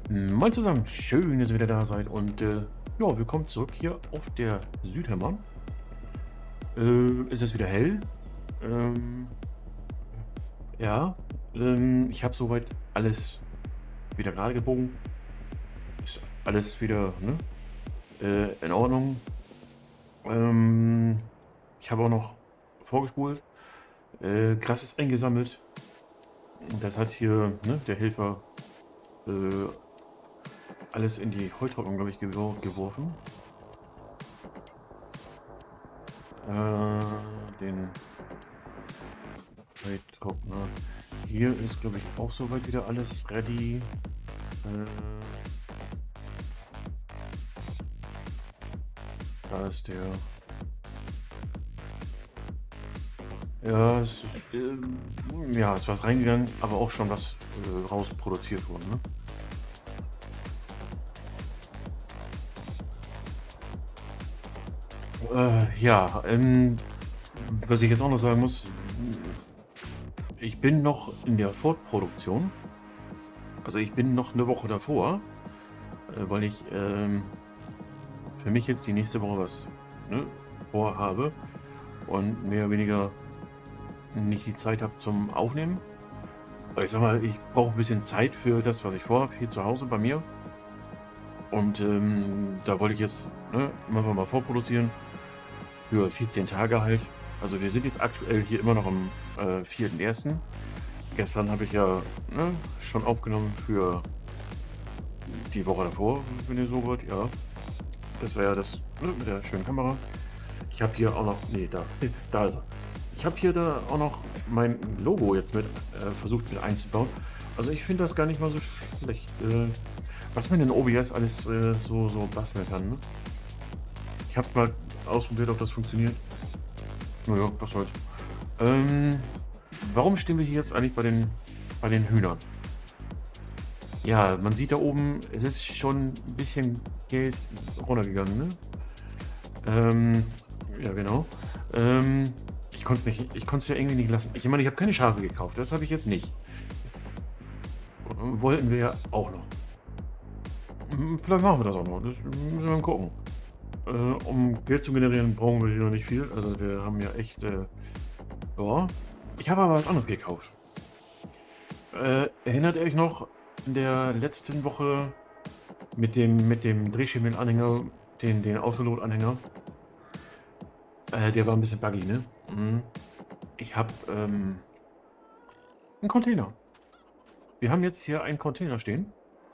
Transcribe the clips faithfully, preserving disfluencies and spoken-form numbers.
Moin zusammen, schön, dass ihr wieder da seid und äh, ja, willkommen zurück hier auf der Südhammer. Äh, es ist wieder hell. Ähm, ja, ähm, ich habe soweit alles wieder gerade gebogen. Ist alles wieder ne, äh, in Ordnung. Ähm, ich habe auch noch vorgespult. Äh, Gras ist eingesammelt. Das hat hier ne, der Helfer äh, alles in die Heutrocknung, glaube ich, gewor geworfen. Äh, den Heutrockner. Hier ist, glaube ich, auch soweit wieder alles ready. Äh, da ist der. Ja, es ist, äh, ja, ist was reingegangen, aber auch schon was äh, raus produziert worden. Ne? Äh, ja, ähm, was ich jetzt auch noch sagen muss, ich bin noch in der Fortproduktion. Also ich bin noch eine Woche davor, äh, weil ich ähm, für mich jetzt die nächste Woche was ne, vorhabe und mehr oder weniger nicht die Zeit habe zum Aufnehmen. Aber ich sag mal, ich brauche ein bisschen Zeit für das, was ich vorhabe, hier zu Hause bei mir. Und ähm, da wollte ich jetzt ne, einfach mal vorproduzieren für vierzehn Tage halt. Also wir sind jetzt aktuell hier immer noch am äh, vierten ersten Gestern habe ich ja ne, schon aufgenommen für die Woche davor, wenn ihr so wollt. Ja, das war ja das ne, mit der schönen Kamera. Ich habe hier auch noch, nee, da, da ist er. Ich habe hier da auch noch mein Logo jetzt mit äh, versucht mit einzubauen. Also ich finde das gar nicht mal so schlecht, äh, was man in O B S alles äh, so, so basteln kann. Ne? Ich habe mal ausprobiert, ob das funktioniert. Naja, was soll's. Ähm, warum stehen wir hier jetzt eigentlich bei den, bei den Hühnern? Ja, man sieht da oben, es ist schon ein bisschen Geld runtergegangen, ne? Ähm, ja, genau. Ähm, ich konnte es nicht, ich konnte es ja irgendwie nicht lassen. Ich meine, ich habe keine Schafe gekauft, das habe ich jetzt nicht. Wollten wir ja auch noch. Hm, Vielleicht machen wir das auch noch, das müssen wir mal gucken. Äh, um Geld zu generieren, brauchen wir hier nicht viel. Also wir haben ja echt, äh, ja. Ich habe aber was anderes gekauft. Äh, erinnert ihr euch noch in der letzten Woche mit dem, mit dem Drehschemel-Anhänger, den, den Autolot-Anhänger? Äh, der war ein bisschen buggy, ne? Mhm. Ich habe ähm, einen Container. Wir haben jetzt hier einen Container stehen.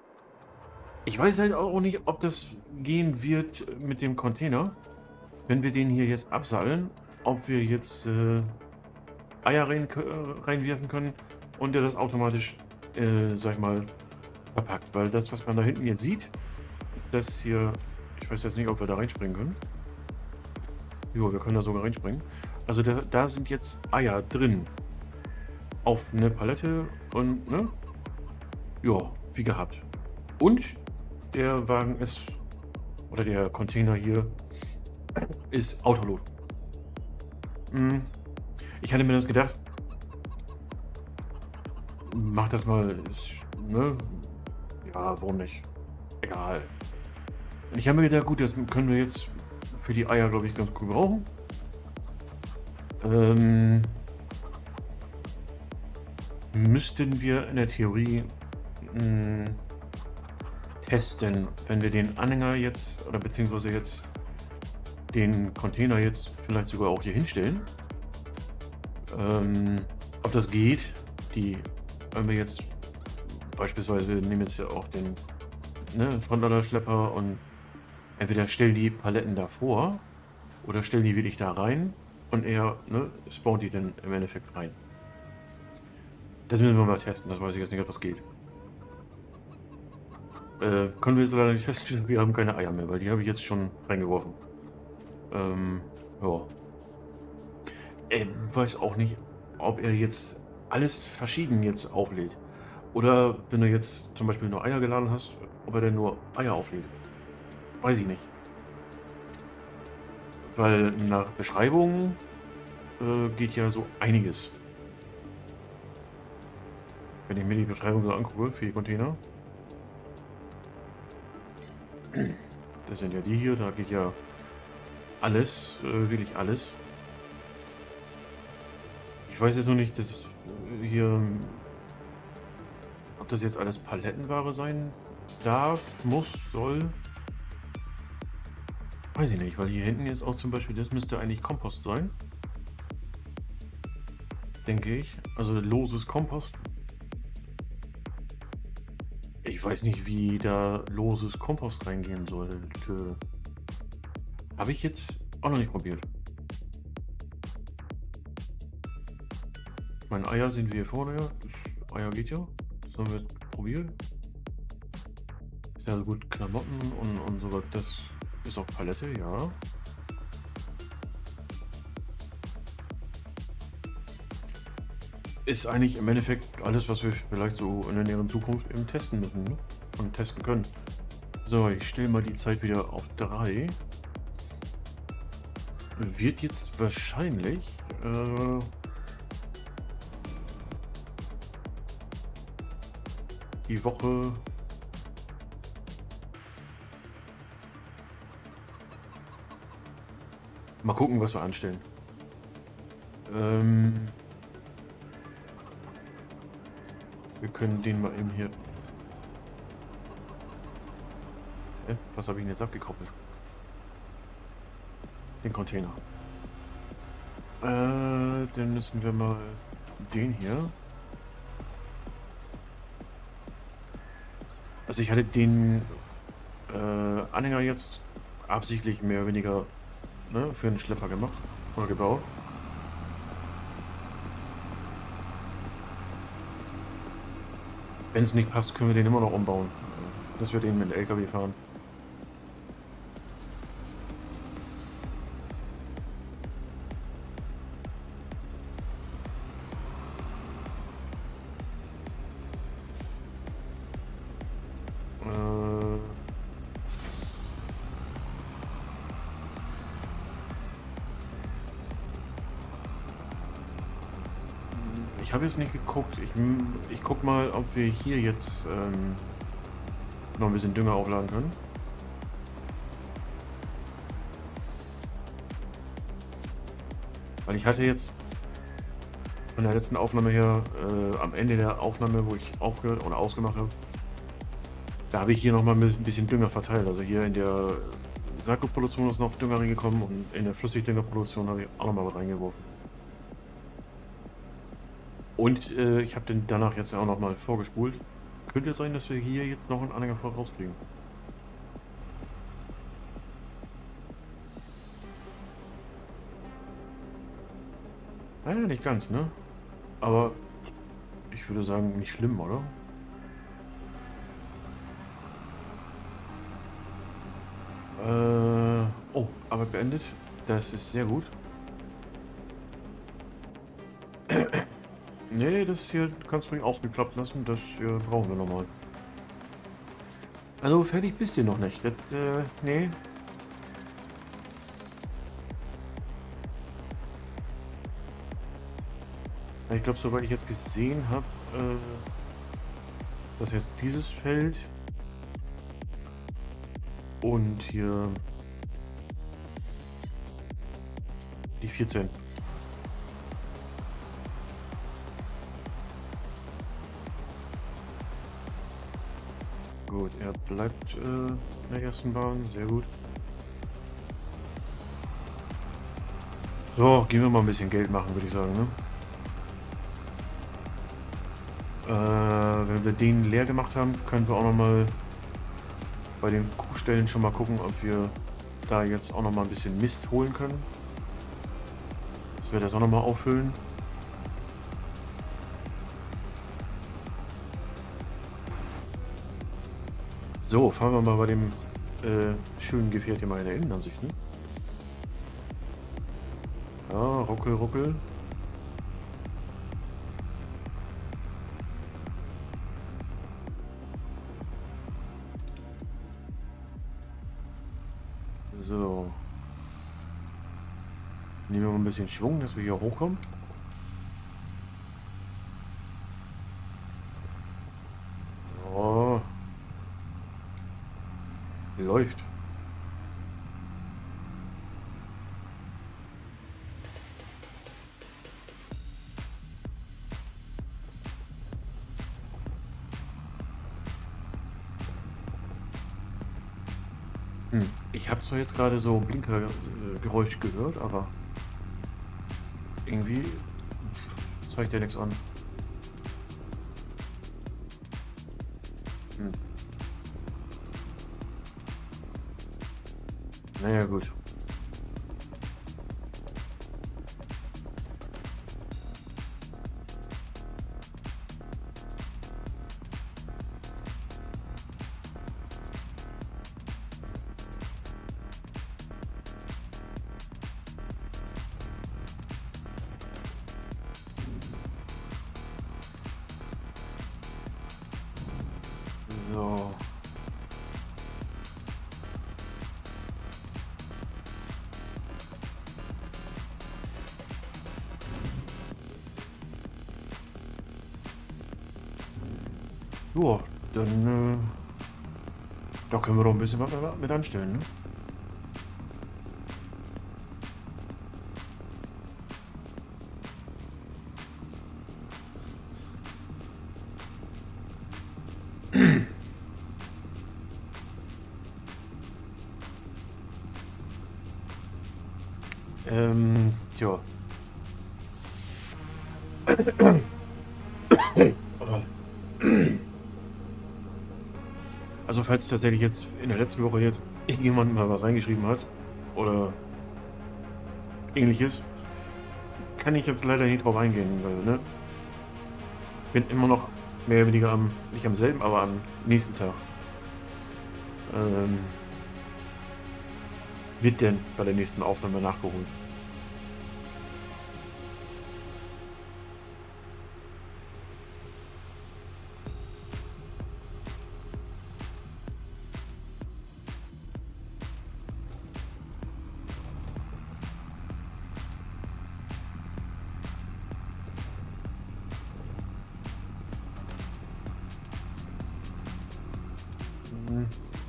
Ich weiß halt auch nicht, ob das gehen wird mit dem Container, wenn wir den hier jetzt abseilen, ob wir jetzt äh, Eier rein, reinwerfen können und der das automatisch, äh, sag ich mal, verpackt. Weil das, was man da hinten jetzt sieht, das hier, ich weiß jetzt nicht, ob wir da reinspringen können. Jo, wir können da sogar reinspringen. Also da, da sind jetzt Eier drin. Auf eine Palette und, ne? Ja, wie gehabt. Und der Wagen ist, oder der Container hier, ist Autolot. Hm. Ich hatte mir das gedacht, mach das mal, ist, ne? Ja, warum nicht? Egal. Und ich habe mir gedacht, gut, das können wir jetzt für die Eier, glaube ich, ganz cool brauchen. Ähm, müssten wir in der Theorie mh, testen, wenn wir den Anhänger jetzt, oder beziehungsweise jetzt den Container jetzt vielleicht sogar auch hier hinstellen. Ähm, ob das geht, die, wenn wir jetzt beispielsweise, wir nehmen jetzt ja auch den ne, Frontlader-Schlepper und entweder stellen die Paletten davor oder stellen die wirklich da rein und er ne, spawnt die dann im Endeffekt rein. Das müssen wir mal testen, das weiß ich jetzt nicht, ob das geht. Äh, können wir jetzt leider nicht testen, wir haben keine Eier mehr, weil die habe ich jetzt schon reingeworfen. Ähm, ja. Ich weiß auch nicht, ob er jetzt alles verschieden jetzt auflädt. Oder wenn du jetzt zum Beispiel nur Eier geladen hast, ob er denn nur Eier auflädt. Weiß ich nicht. Weil nach Beschreibung äh, geht ja so einiges. Wenn ich mir die Beschreibung so angucke für die Container. Das sind ja die hier, da geht ja alles, äh, wirklich alles. Ich weiß jetzt noch nicht, dass es äh, hier, ob das jetzt alles Palettenware sein darf, muss, soll. Weiß ich nicht, weil hier hinten ist auch zum Beispiel, das müsste eigentlich Kompost sein. Denke ich. Also loses Kompost. Ich weiß nicht, wie da loses Kompost reingehen sollte. Habe ich jetzt auch noch nicht probiert. Meine Eier sind wir hier vorne. Ja. Das Eier geht ja. Das haben wir jetzt probiert. Ist ja gut, Klamotten und, und so was. Das ist auch Palette, ja. Ist eigentlich im Endeffekt alles, was wir vielleicht so in der näheren Zukunft eben testen müssen, ne? Und testen können. So, ich stelle mal die Zeit wieder auf drei. Wird jetzt wahrscheinlich äh, die Woche mal gucken, was wir anstellen. Ähm, wir können den mal eben hier. Hä? Was habe ich denn jetzt abgekoppelt? Den Container. Äh, dann müssen wir mal den hier. Also ich hatte den äh, Anhänger jetzt absichtlich mehr oder weniger, ne, für einen Schlepper gemacht oder gebaut. Wenn es nicht passt, können wir den immer noch umbauen, dass wir den mit dem L K W fahren. Ich habe jetzt nicht geguckt. Ich, ich guck mal, ob wir hier jetzt ähm, noch ein bisschen Dünger aufladen können. Weil ich hatte jetzt von der letzten Aufnahme her, äh, am Ende der Aufnahme, wo ich aufgehört oder ausgemacht habe, da habe ich hier nochmal mit ein bisschen Dünger verteilt. Also hier in der Saatgutproduktion ist noch Dünger reingekommen und in der Flüssigdüngerproduktion habe ich auch nochmal was reingeworfen. Und äh, ich habe den danach jetzt auch nochmal vorgespult. Könnte sein, dass wir hier jetzt noch einen Anhänger voll rauskriegen. Naja, nicht ganz, ne? Aber ich würde sagen, nicht schlimm, oder? Äh, oh, aber beendet. Das ist sehr gut. Nee, das hier kannst du ruhig ausgeklappt lassen. Das hier brauchen wir nochmal. Also fertig bist du noch nicht. Das, äh, nee. Ich glaube, soweit ich jetzt gesehen habe, äh, ist das jetzt dieses Feld. Und hier die vierzehn. Gut, er bleibt äh, in der ersten Bahn. Sehr gut. So, gehen wir mal ein bisschen Geld machen, würde ich sagen, ne? Äh, wenn wir den leer gemacht haben, können wir auch noch mal bei den Kuhstellen schon mal gucken, ob wir da jetzt auch noch mal ein bisschen Mist holen können. Dass wir das auch noch mal auffüllen. So, fahren wir mal bei dem äh, schönen Gefährt hier mal in der Innenansicht, ne? Ja, ruckel, ruckel. So. Nehmen wir mal ein bisschen Schwung, dass wir hier hochkommen. Läuft. Hm. Ich habe zwar jetzt gerade so Blinkergeräusch gehört, aber irgendwie zeigt der nichts an. Hm. Naja, gut. So. Ja, dann, äh, da können wir doch ein bisschen was mit anstellen, ne? Ähm, tja. Also falls tatsächlich jetzt in der letzten Woche jetzt irgendjemand mal was reingeschrieben hat oder ähnliches, kann ich jetzt leider nicht drauf eingehen, weil, ne? Bin immer noch mehr oder weniger am, nicht am selben, aber am nächsten Tag. Ähm, wird denn bei der nächsten Aufnahme nachgeholt. Mhm.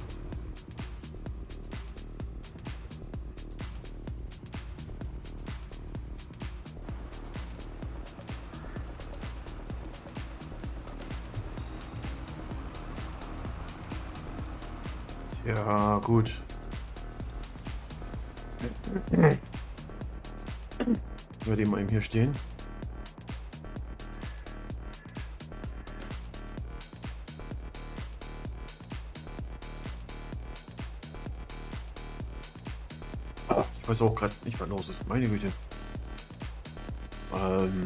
Ja, gut. Ich werde mal eben hier stehen. Ah, ich weiß auch gerade nicht, was los ist. Meine Güte. Ähm,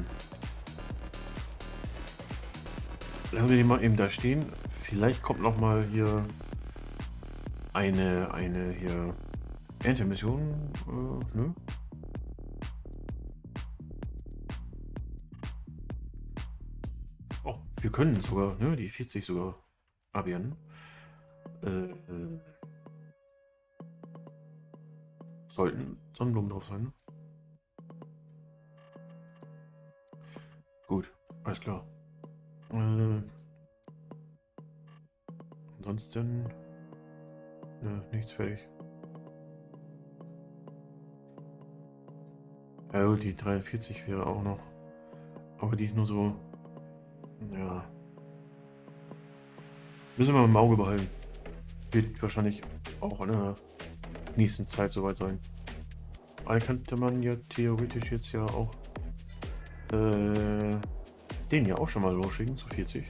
lassen wir den mal eben da stehen. Vielleicht kommt noch mal hier eine, eine hier Erntemission, äh, ne? Oh, wir können sogar, ne, die vierzig sogar abwehren. Äh, äh, sollten Sonnenblumen drauf sein, ne? Gut, alles klar. Äh, ansonsten, ne, nichts fertig. Ja gut, die dreiundvierzig wäre auch noch. Aber die ist nur so, ja. Müssen wir mal im Auge behalten. Wird wahrscheinlich auch in der nächsten Zeit soweit sein. Aber könnte man ja theoretisch jetzt ja auch äh, den ja auch schon mal losschicken zu vierzig.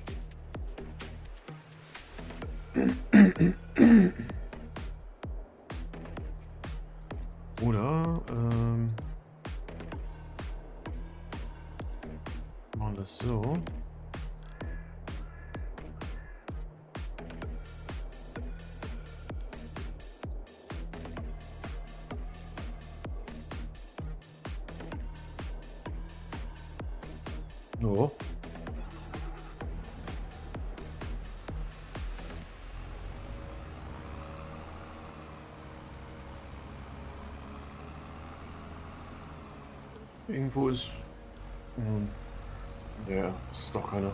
Oder ähm, machen das so. So. Irgendwo ist. Hm, ja, ist doch keiner.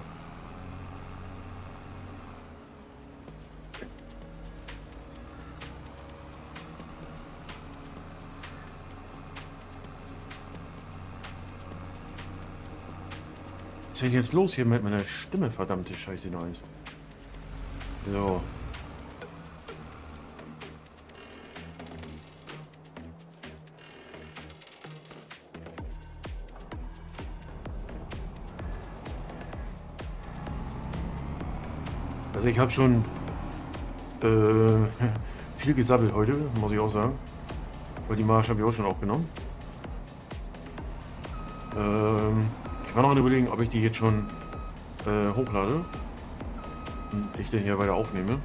Was ist denn jetzt los hier mit meiner Stimme, verdammte Scheiße neun. So. Also ich habe schon äh, viel gesabbelt heute, muss ich auch sagen. Weil die Marsch habe ich auch schon aufgenommen. Ähm, ich war noch an überlegen, ob ich die jetzt schon äh, hochlade. Und ich den hier weiter aufnehme.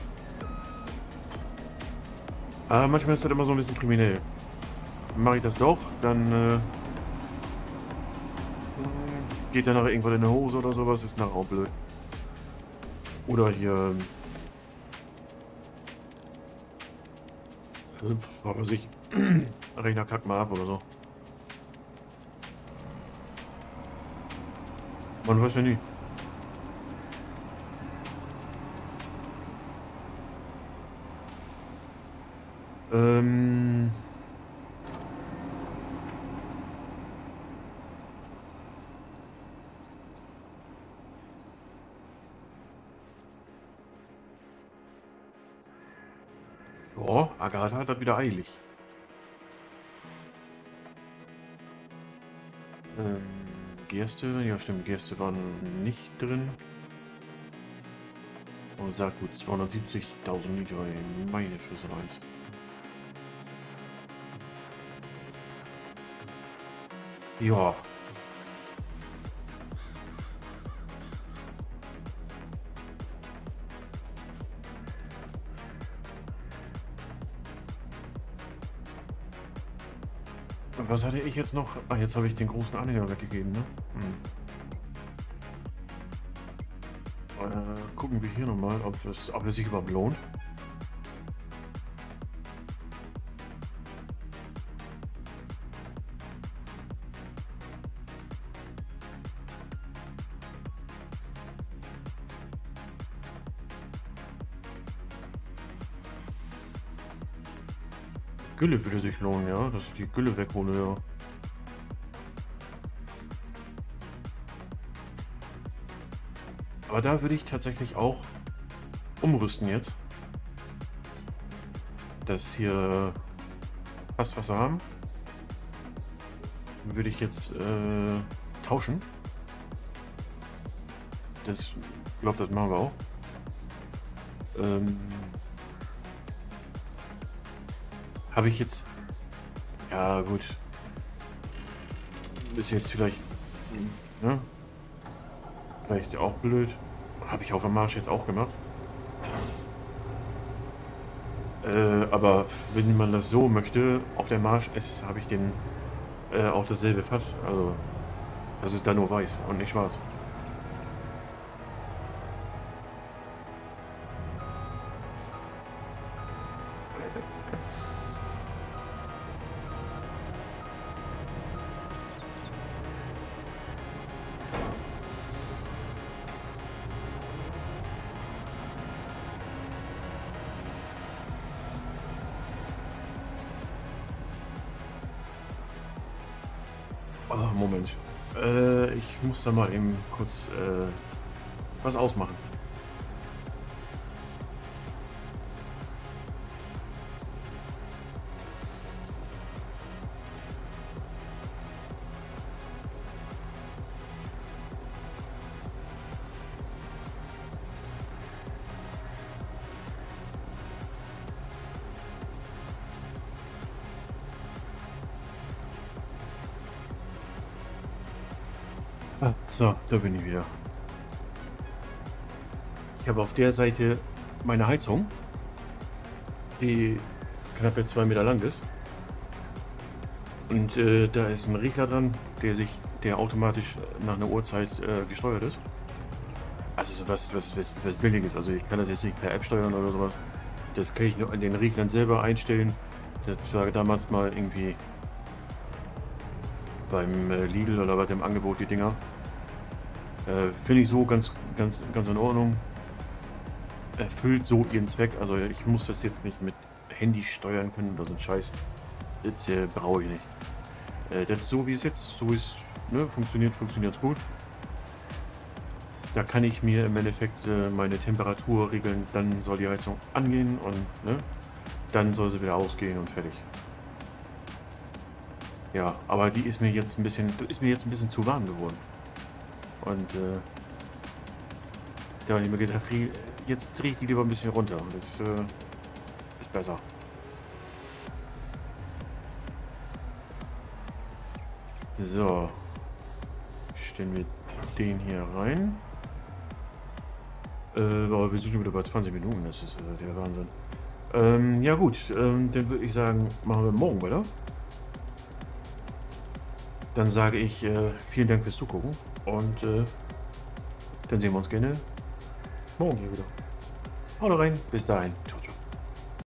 Aber manchmal ist das immer so ein bisschen kriminell. Mache ich das doch, dann äh, geht dann nachher irgendwann in der Hose oder sowas, ist nachher auch blöd. Oder hier, äh, was weiß ich, Rechner kackt mal ab oder so. Man weiß ja nie. Ähm... Boah, Agatha hat das wieder eilig. Ähm, Gerste, ja stimmt, Gerste waren nicht drin. Oh, sagt gut, zweihundertsiebzigtausend Liter, meine Fresse eins. Ja. Was hatte ich jetzt noch? Ah, jetzt habe ich den großen Anhänger weggegeben, ne? Hm. Äh, gucken wir hier nochmal, ob es, ob es sich überhaupt lohnt. Gülle würde sich lohnen, ja, dass ich die Gülle weghole, ja. Aber da würde ich tatsächlich auch umrüsten jetzt. Das hier passt, was wir haben. Würde ich jetzt äh, tauschen. Das, ich glaube, das machen wir auch. Ähm, Habe ich jetzt... Ja, gut. Ist jetzt vielleicht... Ne? Vielleicht auch blöd. Habe ich auf dem Marsch jetzt auch gemacht. Äh, aber wenn man das so möchte, auf der Marsch ist, habe ich den äh, auch dasselbe Fass. Also, das ist da nur weiß und nicht schwarz. Oh, Moment. Äh, ich muss da mal eben kurz äh, was ausmachen. Ah, so, da bin ich wieder. Ich habe auf der Seite meine Heizung, die knapp zwei Meter lang ist. Und äh, da ist ein Regler dran, der sich, der automatisch nach einer Uhrzeit äh, gesteuert ist. Also so was, was, was, was Billiges. Also ich kann das jetzt nicht per App steuern oder sowas. Das kann ich nur an den Reglern selber einstellen. Das war damals mal irgendwie beim äh, Lidl oder bei dem Angebot, die Dinger. Äh, Finde ich so ganz, ganz, ganz in Ordnung. Erfüllt so ihren Zweck. Also ich muss das jetzt nicht mit Handy steuern können oder so ein Scheiß. Das äh, brauche ich nicht. Äh, das so wie es jetzt, so ist, ne, funktioniert, funktioniert gut. Da kann ich mir im Endeffekt äh, meine Temperatur regeln, dann soll die Heizung angehen und ne, dann soll sie wieder ausgehen und fertig. Ja, aber die ist mir jetzt ein bisschen, ist mir jetzt ein bisschen zu warm geworden. Und äh, da habe ich mir gedacht, jetzt drehe ich die lieber ein bisschen runter. Das äh, ist besser. So. Stellen wir den hier rein. Äh, aber wir sind schon wieder bei zwanzig Minuten. Das ist äh, der Wahnsinn. Ähm, ja gut, ähm, dann würde ich sagen, machen wir morgen weiter. Dann sage ich äh, vielen Dank fürs Zugucken und äh, dann sehen wir uns gerne morgen hier wieder. Haut rein, bis dahin. Ciao.